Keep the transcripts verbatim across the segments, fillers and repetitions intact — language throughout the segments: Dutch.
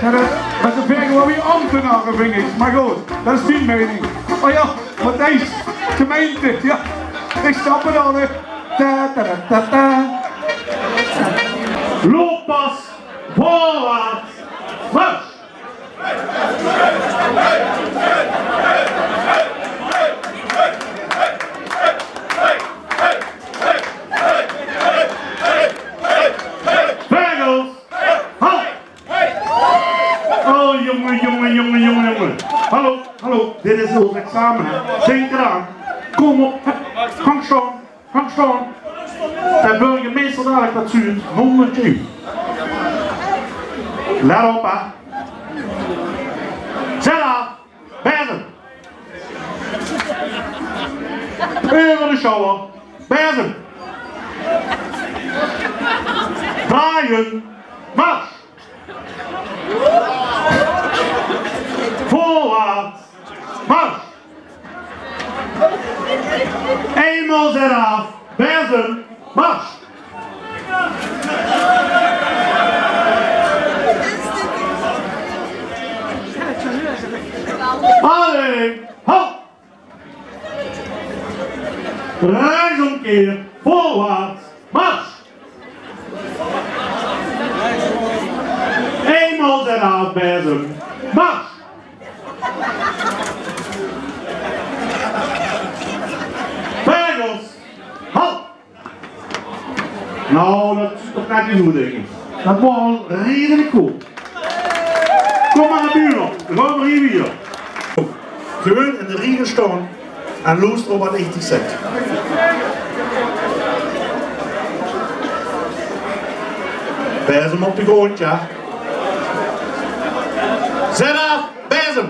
Ja, dat, dat is een vergelijking waar wie ambtenaren vind ik. Maar goed, dat is mijn mening. Oh ja, Matthijs, gemeente, ja. Ik snap het al, hè. Ta, ta, ta, ta, ta. Looppas, voorwaarts, mars! Vegels, halt! Oh jongen, jongen, jongen, jongen, jongen. Hallo, hallo, dit is ons examen. Denk eraan. Kom op, gang staan, gang staan. De burgemeester dadelijk dat zuurt, honderd keer. Let op, hè. Zet af, bezem. Over de shower, bezem. Draaien, mars. Voorwaarts, mars. Eenmaal zet af, bezem, mars. Allee, halt! Rechtsomkeer, voorwaarts, mars! Eenmaal zet af, bezem, mars! Vegels, halt! Nou, dat is toch net niet goed, denk ik. Dat wordt al redelijk goed. Kom maar naar buren op, dan gaan we hier weer. Gewoon in de regen staan en luisteren wat ik zeg. Bezem op de grond, ja. Zet af, bezem!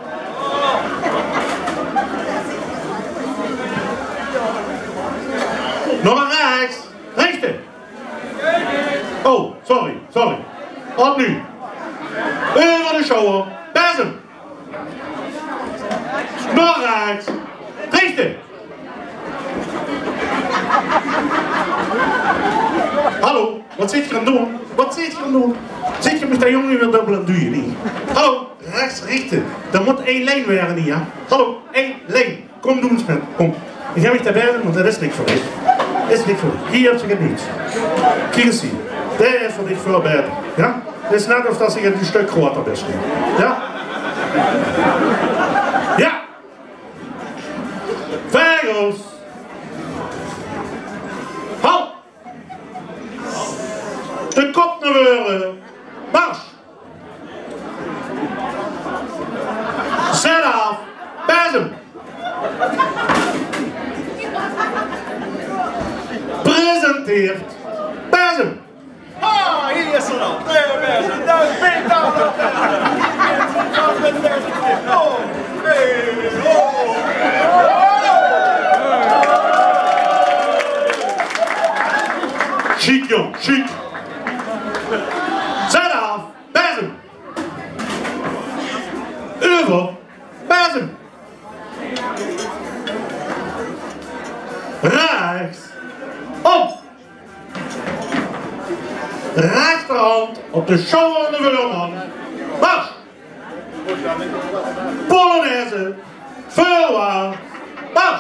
Nog maar rechts, rechten! Oh, sorry, sorry. Op nu. Over de shower, bezem! Nog rechts, rechten! Hallo, wat zit je aan het doen? Wat zit je aan het doen? Zit je met dat jongen weer dubbel en doe je niet? Hallo, rechts, rechten. Er moet één lijn werden niet, ja? Hallo, één lijn. Kom, doe eens met. Kom. Ik ga me daar verder, want dat is niks voor dich. Dat is niks voor dich. Hier heb je het niet. Kijk eens hier. Dat is voor dich voorbereid. Ja? Het is net of dat ik een stuk groter best. Ja? Ja! Vegels! Halt! De kop naar voren! Mars! Zet af! Bezem! Presenteert! Bezem! Ah, hier is er al! Twee bezem! Dat is big down! Oh! Hey! Oh! Chic jong, chic! Zet af! Bezem! Over! Bezem! Rechts! Op! Rechterhand op de shoulder van de vuurman! Mars! Polonaise! Voorwaarts! Mars!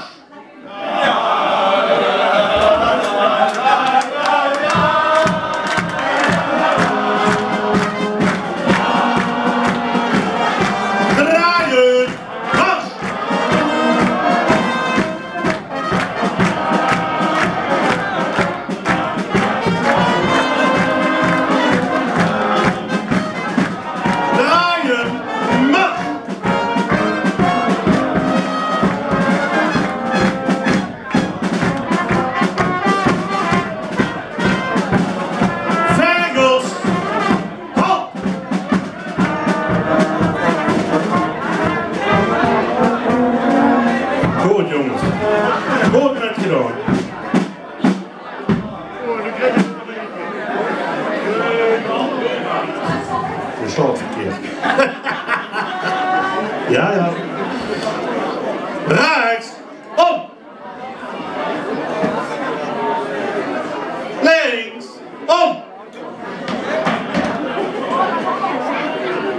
Draaien! Mars! Draaien! Mars! Vegels! Halt! Goed jongens. Goed met gedaan. Je staat verkeerd. Ja, ja. Rechts. Op. Links. Op.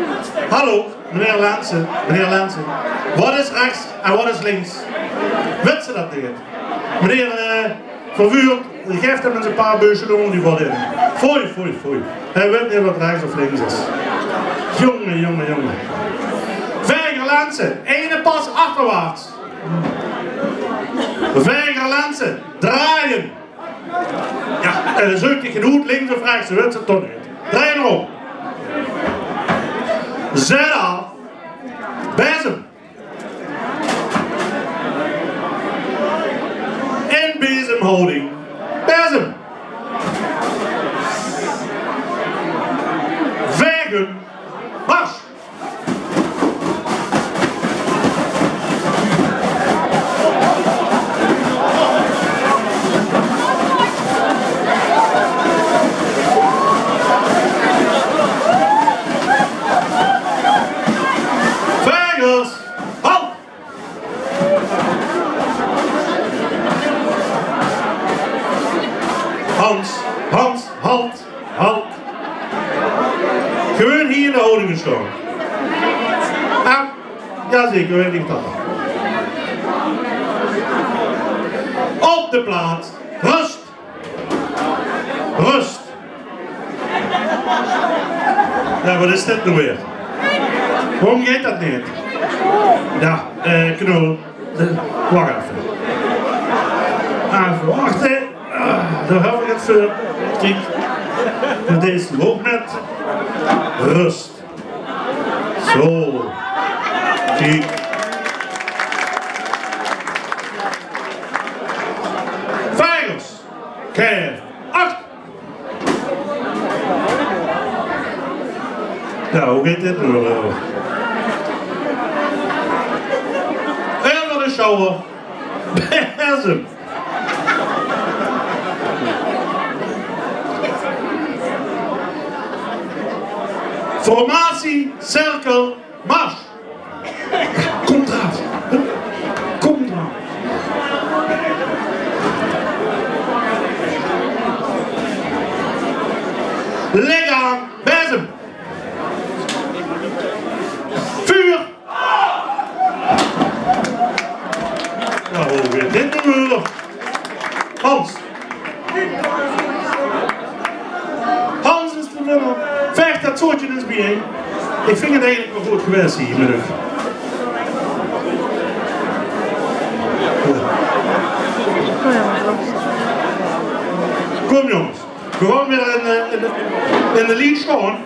Hallo, meneer Lensen, meneer Lensen. Wat is rechts en wat is links? Weet ze dat niet? Meneer uh, Vervuur, geeft hem eens een paar beurzen die wat in. Foei, foei, foei. Hij weet niet wat rechts of links is. Jongen, jongen, jongen. Vijger Lensen, ene pas achterwaarts. Vijger Lensen, draaien. Ja, en dan zoekt hij genoeg links of rechts, ze weet ze toch niet. Draai erop. Zet af. Bezem. In bezemhouding. Bezem. Vegen. Mars. Hans, Hans, halt, halt. Gewoon hier in de houding staan. Ah, jazeker, weet ik dat. Op de plaats. Rust. Rust. Ja, wat is dit nou weer? Waarom gaat dat niet? Ja, eh, knul. Wacht even. Even wachten. Ah, daar heb ik het voor. Kijk, met deze loopt net. Rust. Zo. Kijk. Vijgers. Kijk. Acht. Nou, hoe gaat dit nu? Even de shower. Bezem. Formatie, cirkel, mars. Kom eraf. Kom eraf. Lichaam, bezem. Vuur. Nou, hoe weer dit nu? Hans. Hans is de winnaar. Vecht dat soortje eens bijeen. Ik vind het eigenlijk wel goed geweest hier met u. Kom jongens, gewoon weer in de, in de, in de lead staan.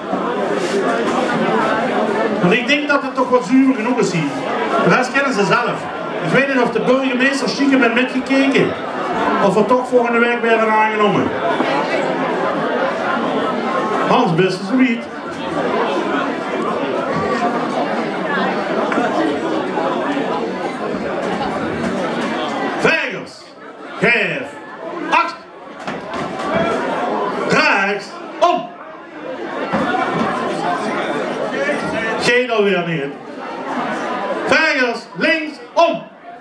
Want ik denk dat het toch wat zuur genoeg is hier. De rest kennen ze zelf. Ik weet niet of de burgemeester stiekem heeft metgekeken. Of we toch volgende week werden aangenomen. Hans, best is niet. Vijgers. Geef. Acht. Rechts. Om. Geen alweer niet. Vijgers. Links. Om.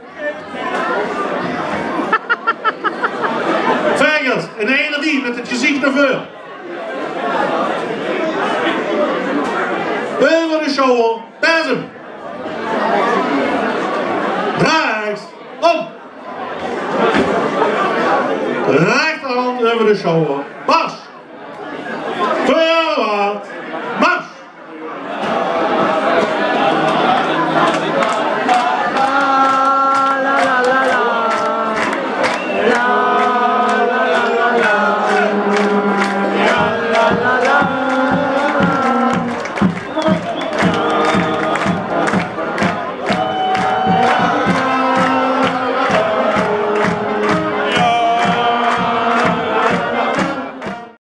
Vijgers. In de energie met het gezicht naar voren. Over de shower, bezem. Rechts, om. Rechterhand over de shower, mars.